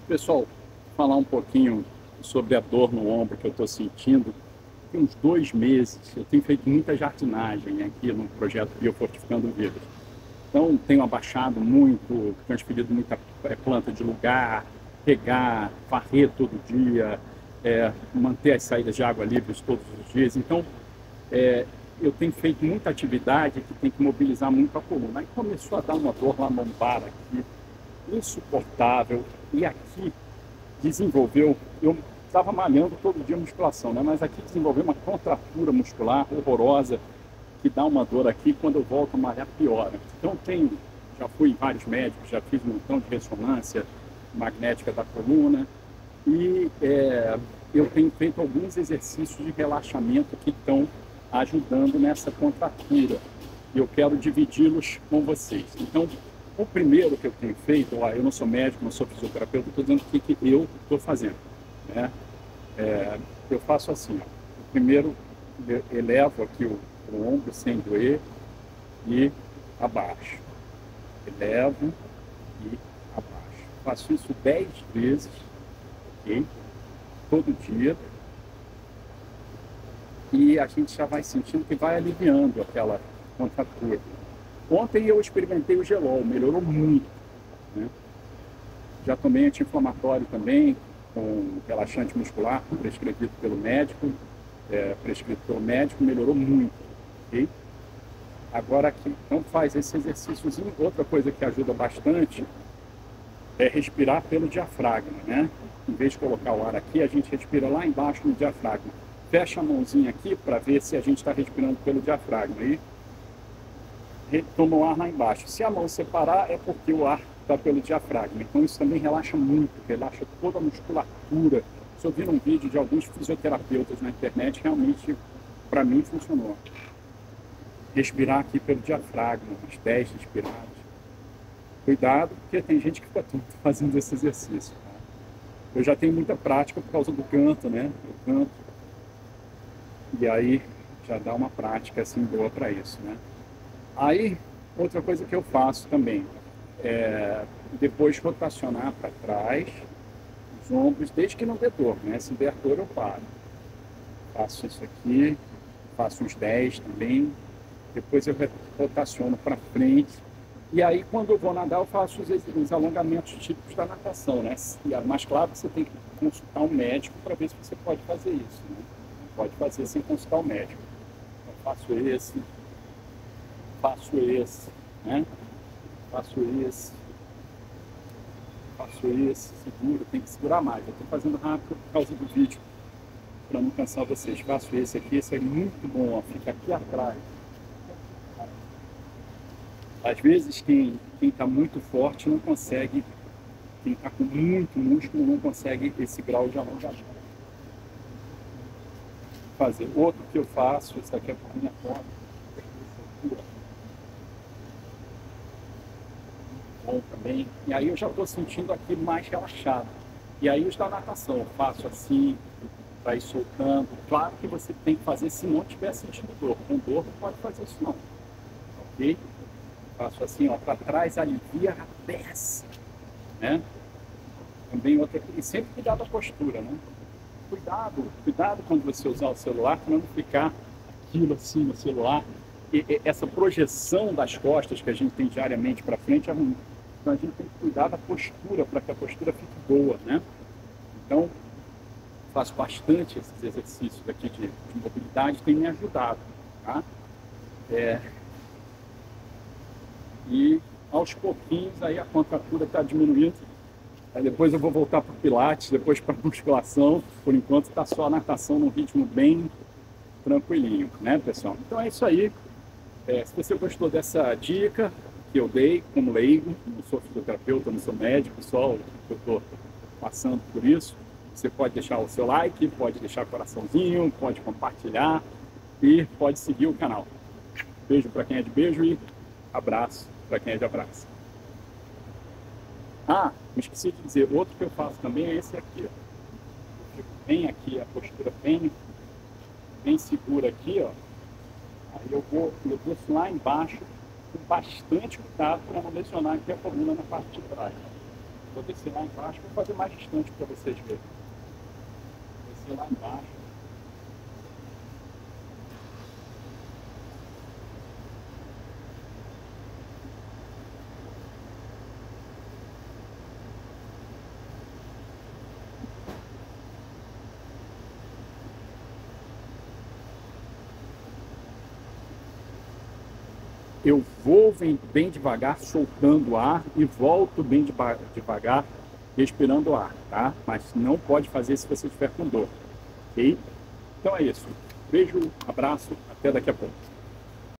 Pessoal, falar um pouquinho sobre a dor no ombro que eu estou sentindo. Tem uns 2 meses, eu tenho feito muita jardinagem aqui no projeto Biofortificando Vidas. Então, tenho abaixado muito, transferido muita planta de lugar, regar, varrer todo dia, manter as saídas de água livres todos os dias. Então, eu tenho feito muita atividade que tem que mobilizar muito a coluna. Aí começou a dar uma dor lá lombar aqui, insuportável. E aqui desenvolveu, eu estava malhando todo dia musculação, né? Mas aqui desenvolveu uma contratura muscular horrorosa, que dá uma dor aqui, quando eu volto a malhar piora. Então já fui em vários médicos, já fiz um montão de ressonância magnética da coluna e eu tenho feito alguns exercícios de relaxamento que estão ajudando nessa contratura. E eu quero dividi-los com vocês. Então, o primeiro que eu tenho feito, eu não sou médico, não sou fisioterapeuta, estou dizendo o que eu estou fazendo, né? Eu faço assim, ó. Primeiro elevo aqui o ombro sem doer e abaixo. Elevo e abaixo. Faço isso 10 vezes, ok? Todo dia. E a gente já vai sentindo que vai aliviando aquela contratura. Ontem eu experimentei o Gelol, melhorou muito, né? Já tomei anti-inflamatório também, com relaxante muscular, prescrito pelo médico, melhorou muito, ok? Agora aqui, então faz esse exercíciozinho. Outra coisa que ajuda bastante é respirar pelo diafragma, né? Em vez de colocar o ar aqui, a gente respira lá embaixo no diafragma. Fecha a mãozinha aqui para ver se a gente está respirando pelo diafragma. E toma o ar lá embaixo. Se a mão separar, é porque o ar está pelo diafragma. Então isso também relaxa muito, relaxa toda a musculatura. Se eu vi um vídeo de alguns fisioterapeutas na internet, realmente, para mim, funcionou. Respirar aqui pelo diafragma, uns 10 respirados. Cuidado, porque tem gente que fica tudo fazendo esse exercício. Eu já tenho muita prática por causa do canto, né? Eu canto. E aí já dá uma prática assim boa para isso, né? Aí, outra coisa que eu faço também é depois rotacionar para trás os ombros, desde que não dê dor, né? Se der dor, eu paro. Faço isso aqui, faço uns 10 também. Depois eu rotaciono para frente. E aí, quando eu vou nadar, eu faço os alongamentos típicos da natação, né? Mas claro que você tem que consultar um médico para ver se você pode fazer isso, né? Não pode fazer sem consultar o médico. Então, faço esse, né? Faço esse, seguro, tem que segurar mais. Eu estou fazendo rápido por causa do vídeo, para não cansar vocês. Faço esse aqui, esse é muito bom, ó, fica aqui atrás. Às vezes quem está muito forte não consegue, quem está com muito músculo não consegue esse grau de alongamento. Fazer outro que eu faço, esse aqui é por minha conta. Bom também. E aí eu já estou sentindo aqui mais relaxado. E aí os da natação, eu faço assim, para ir soltando. Claro que você tem que fazer se não estiver sentindo dor. Com dor não pode fazer isso não. Ok? Faço assim, ó, para trás, alivia, desce, né? Também outra, e sempre cuidar da postura, né? Cuidado quando você usar o celular, para não ficar aquilo assim no celular. E essa projeção das costas que a gente tem diariamente para frente é ruim. Então a gente tem que cuidar da postura, para que a postura fique boa, né? Então, faço bastante esses exercícios aqui de mobilidade, tem me ajudado, tá? E aos pouquinhos aí a contratura está diminuindo. Aí depois eu vou voltar para o pilates, depois para a musculação. Por enquanto está só a natação num ritmo bem tranquilinho, né, pessoal? Então é isso aí. Se você gostou dessa dica que eu dei como leigo, não sou fisioterapeuta, não sou médico, só eu estou passando por isso, você pode deixar o seu like, pode deixar o coraçãozinho, pode compartilhar e pode seguir o canal. Beijo para quem é de beijo e abraço para quem é de abraço. Ah, me esqueci de dizer, outro que eu faço também é esse aqui. Eu fico bem aqui, a postura bem segura aqui, ó. Aí eu desço lá embaixo com bastante cuidado para não lesionar aqui a coluna na parte de trás. Vou descer lá embaixo, vou fazer mais distante para vocês verem. Descer lá embaixo. Eu vou bem devagar, soltando o ar e volto bem devagar, respirando o ar, tá? Mas não pode fazer se você estiver com dor, ok? Então é isso. Beijo, abraço, até daqui a pouco.